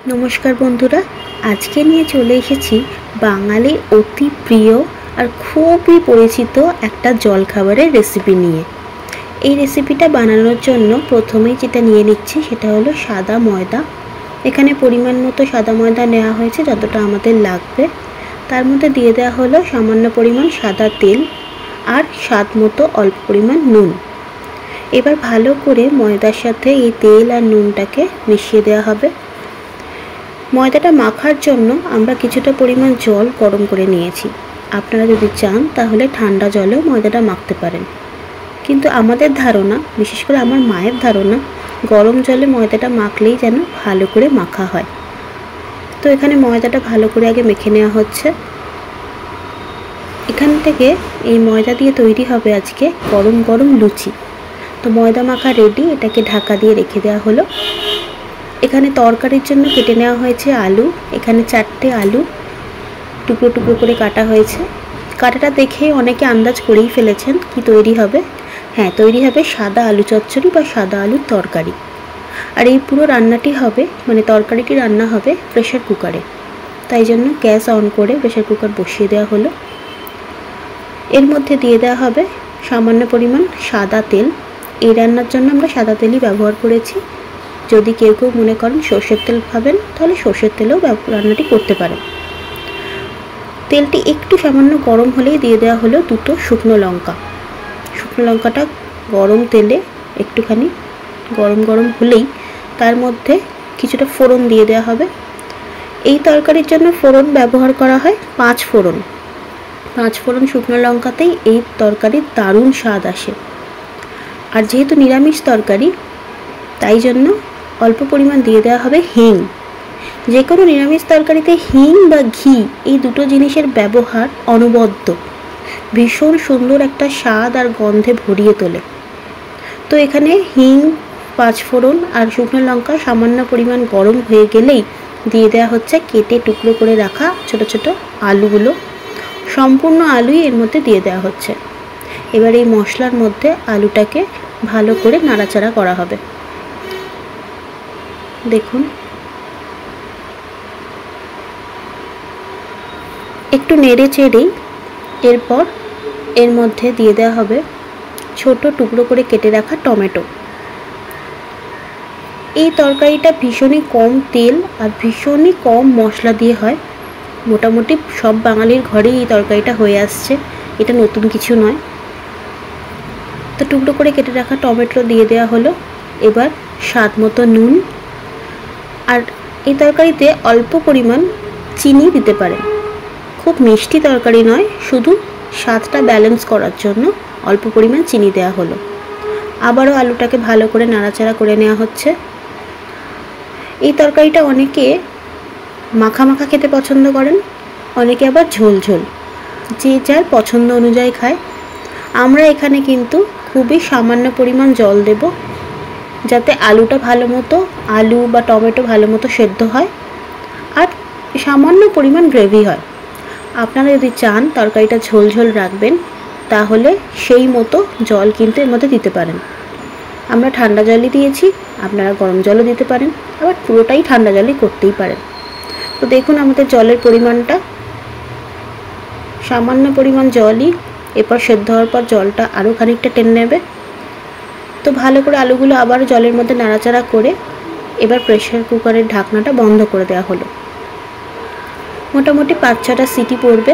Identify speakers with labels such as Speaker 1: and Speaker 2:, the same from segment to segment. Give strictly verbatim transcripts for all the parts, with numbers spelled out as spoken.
Speaker 1: नमस्कार बंधुरा आज के निये चले एसेछि बांगाली अति प्रिय और खूबই परिचित একটা জলখাবারের रेसिपि निये। এই রেসিপিটা বানানোর জন্য প্রথমেই যেটা নিয়ে নিচ্ছি সেটা হলো সাদা ময়দা। এখানে পরিমাণ মতো সাদা ময়দা নেওয়া হয়েছে যতটা আমাদের লাগবে। তার মধ্যে দিয়ে দেওয়া হলো সামান্য পরিমাণ সাদা তেল আর স্বাদ মতো অল্প পরিমাণ নুন। এবার ভালো করে ময়দার সাথে এই তেল আর নুনটাকে মিশিয়ে দেওয়া হবে। ময়দাটা মাখার জন্য আমরা কিছুটা পরিমাণ জল গরম করে নিয়েছি। আপনারা যদি চান তাহলে ঠান্ডা জলেও ময়দাটা মাখতে পারেন, কিন্তু আমাদের ধারণা, বিশেষ করে আমার মায়ের ধারণা, গরম জলে ময়দাটা মাখলেই যেন ভালো করে মাখা হয়। তো এখানে ময়দাটা ভালো করে আগে মেখে নেওয়া হচ্ছে। এখান থেকে এই ময়দা দিয়ে তৈরি হবে আজকে গরম গরম লুচি। তো ময়দা মাখা রেডি, এটাকে ঢাকা দিয়ে রেখে দেওয়া হলো। এখানে তরকারির জন্য কেটে নেওয়া হয়েছে আলু। এখানে চারটে আলু টুকরো টুকরো করে কাটা হয়েছে। কাটাটা দেখে অনেকে আন্দাজ করেই ফেলেছেন কি তৈরি হবে। হ্যাঁ, তৈরি হবে সাদা আলু চচ্চড়ি বা সাদা আলুর তরকারি। আর এই পুরো রান্নাটি হবে, মানে তরকারিটি রান্না হবে প্রেসার কুকারে। তাই জন্য গ্যাস অন করে প্রেসার কুকার বসিয়ে দেওয়া হলো। এর মধ্যে দিয়ে দেওয়া হবে সামান্য পরিমাণ সাদা তেল। এই রান্নার জন্য আমরা সাদা তেলই ব্যবহার করেছি। যদি কেউ কেউ মনে করেন সর্ষের তেল খাবেন তাহলে সর্ষের তেলেও রান্নাটি করতে পারেন। তেলটি একটু সামান্য গরম হলেই দিয়ে দেওয়া হলো দুটো শুকনো লঙ্কা। শুকনো লঙ্কাটা গরম তেলে একটুখানি গরম গরম হলেই তার মধ্যে কিছুটা ফোড়ন দিয়ে দেওয়া হবে। এই তরকারির জন্য ফোড়ন ব্যবহার করা হয় পাঁচ ফোড়ন। পাঁচ ফোড়ন শুকনো লঙ্কাতেই এই তরকারির দারুণ স্বাদ আসে। আর যেহেতু নিরামিষ তরকারি তাই জন্য অল্প পরিমাণ দিয়ে দেওয়া হবে হিং। যে কোনো নিরামিষ তরকারিতে হিং বা ঘি এই দুটো জিনিসের ব্যবহার অনবদ্য, ভীষণ সুন্দর একটা স্বাদ আর গন্ধে ভরিয়ে তোলে। তো এখানে হিং, পাঁচফোড়ন আর শুকনো লঙ্কা সামান্য পরিমাণ গরম হয়ে গেলেই দিয়ে দেওয়া হচ্ছে কেটে টুকরো করে রাখা ছোট ছোট আলুগুলো। সম্পূর্ণ আলুই এর মধ্যে দিয়ে দেওয়া হচ্ছে। এবার এই মশলার মধ্যে আলুটাকে ভালো করে নাড়াচাড়া করা হবে। দেখুন, একটু নেড়ে চেড়েই এরপর এর মধ্যে দিয়ে দেওয়া হবে ছোট টুকরো করে কেটে রাখা টমেটো। এই তরকারিটা ভীষণই কম তেল আর ভীষণই কম মশলা দিয়ে হয়। মোটামুটি সব বাঙালির ঘরেই এই তরকারিটা হয়ে আসছে, এটা নতুন কিছু নয়। তো টুকরো করে কেটে রাখা টমেটো দিয়ে দেওয়া হলো। এবার স্বাদ মতো নুন, আর এই তরকারিতে অল্প পরিমাণ চিনি দিতে পারেন। খুব মিষ্টি তরকারি নয়, শুধু স্বাদটা ব্যালেন্স করার জন্য অল্প পরিমাণ চিনি দেওয়া হলো। আবারও আলুটাকে ভালো করে নাড়াচাড়া করে নেওয়া হচ্ছে। এই তরকারিটা অনেকে মাখা মাখা খেতে পছন্দ করেন, অনেকে আবার ঝোল ঝোল, যে যার পছন্দ অনুযায়ী খায়। আমরা এখানে কিন্তু খুবই সামান্য পরিমাণ জল দেব, যাতে আলুটা ভালো মতো, আলু বা টমেটো ভালো মতো সেদ্ধ হয় আর সামান্য পরিমাণ গ্রেভি হয়। আপনারা যদি চান তরকারিটা ঝোল ঝোল রাখবেন তাহলে সেই মতো জল কিন্তু এর মধ্যে দিতে পারেন। আমরা ঠান্ডা জলই দিয়েছি, আপনারা গরম জলও দিতে পারেন, আবার পুরোটাই ঠান্ডা জলই করতেই পারেন। তো দেখুন আমাদের জলের পরিমাণটা সামান্য পরিমাণ জলই। এরপর সেদ্ধ হওয়ার পর জলটা আরও খানিকটা টেনে নেবে। তো ভালো করে আলুগুলো আবার জলের মধ্যে নাড়াচাড়া করে এবার প্রেসার কুকারের ঢাকনাটা বন্ধ করে দেওয়া হলো। মোটামুটি পাঁচ ছটা সিটি পড়বে।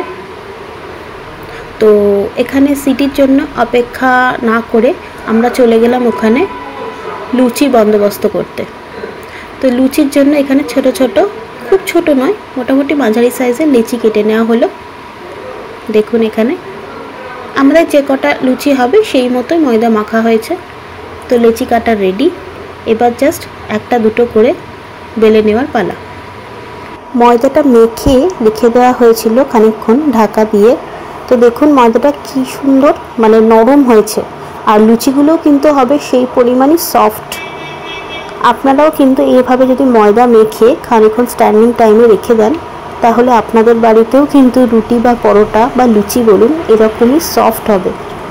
Speaker 1: তো এখানে সিটির জন্য অপেক্ষা না করে আমরা চলে গেলাম ওখানে লুচি বন্দোবস্ত করতে। তো লুচির জন্য এখানে ছোট ছোট, খুব ছোট নয়, মোটামুটি মাঝারি সাইজের লিচি কেটে নেওয়া হলো। দেখুন এখানে আমাদের যে কটা লুচি হবে সেই মতোই ময়দা মাখা হয়েছে। তো লিচি কাটা রেডি। এবার জাস্ট একটা দুটো করে বেলে নেওয়ার পালা। ময়দাটা মেখে রেখে দেওয়া হয়েছিল খানিকক্ষণ ঢাকা দিয়ে। তো দেখুন ময়দাটা কি সুন্দর, মানে নরম হয়েছে। আর লুচিগুলোও কিন্তু হবে সেই পরিমাণই সফট। আপনারাও কিন্তু এইভাবে যদি ময়দা মেখে খানিকক্ষণ স্ট্যান্ডিং টাইমে রেখে দেন তাহলে আপনাদের বাড়িতেও কিন্তু রুটি বা পরোটা বা লুচি বলুন এরকমই সফট হবে।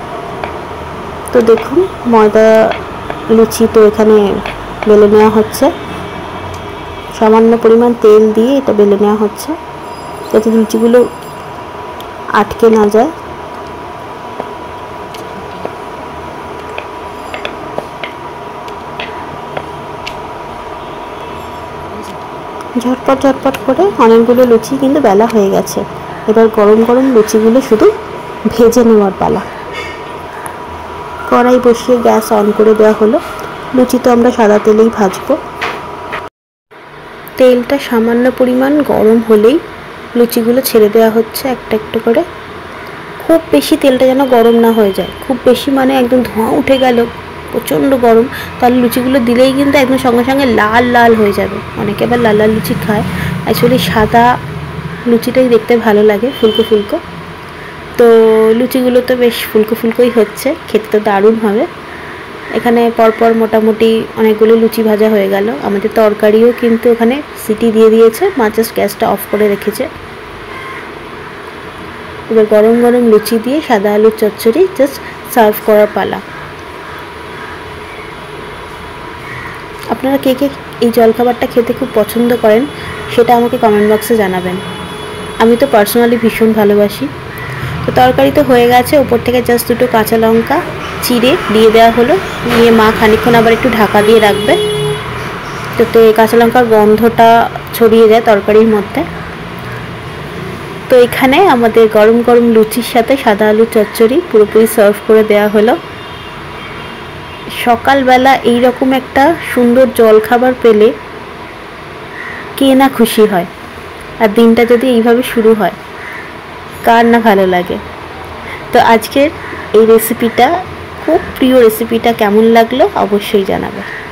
Speaker 1: তো দেখুন ময়দা লুচি তো এখানে বেলে নেওয়া হচ্ছে। সামান্য পরিমাণ তেল দিয়ে এটা বেলে নেওয়া হচ্ছে যাতে লুচিগুলো আটকে না যায়। ঝটপট ঝটপট করে অনেকগুলো লুচি কিন্তু বেলা হয়ে গেছে। এবার গরম গরম লুচিগুলো শুধু ভেজে নেওয়ার পালা। কড়াই বসিয়ে গ্যাস অন করে দেওয়া হলো। লুচি তো আমরা সাদা তেলেই ভাজবো। তেলটা সামান্য পরিমাণ গরম হলেই লুচিগুলো ছেড়ে দেওয়া হচ্ছে একটা একটু করে। খুব বেশি তেলটা যেন গরম না হয়ে যায়, খুব বেশি মানে একদম ধোঁয়া উঠে গেল, প্রচণ্ড গরম, তাহলে লুচিগুলো দিলেই কিন্তু একদম সঙ্গে সঙ্গে লাল লাল হয়ে যাবে। অনেকে আবার লাল লাল লুচি খায়, অ্যাকচুয়ালি সাদা লুচিটাই দেখতে ভালো লাগে, ফুলকো ফুলকো। তো লুচিগুলো তো বেশ ফুলকো ফুলকোই হচ্ছে, খেতে তো দারুণ হবে। এখানে পরপর মোটামুটি অনেকগুলো লুচি ভাজা হয়ে গেল। আমাদের তরকারিও কিন্তু ওখানে সিটি দিয়ে দিয়েছে, মা জাস্ট গ্যাসটা অফ করে রেখেছে। এবার গরম গরম লুচি দিয়ে সাদা আলুর চচ্চড়ি জাস্ট সার্ভ করার পালা। আপনারা কে কে এই জলখাবারটা খেতে খুব পছন্দ করেন সেটা আমাকে কমেন্ট বক্সে জানাবেন। আমি তো পার্সোনালি ভীষণ ভালোবাসি। তো তরকারি তো হয়ে গেছে, উপর থেকে জাস্ট দুটো কাঁচা লঙ্কা চিড়ে দিয়ে দেওয়া হলো। নিয়ে মা খানিকক্ষণ আবার একটু ঢাকা দিয়ে রাখবে যাতে কাঁচা লঙ্কার গন্ধটা ছড়িয়ে যায় তরকারির মধ্যে। তো এখানে আমাদের গরম গরম লুচির সাথে সাদা আলুর চচ্চড়ি পুরোপুরি সার্ভ করে দেওয়া হলো। সকালবেলা এইরকম একটা সুন্দর জলখাবার পেলে কে না খুশি হয়, আর দিনটা যদি এইভাবে শুরু হয় কার না ভালো লাগে। তো আজকের এই রেসিপিটা, খুব প্রিয় রেসিপিটা কেমন লাগলো অবশ্যই জানাবে।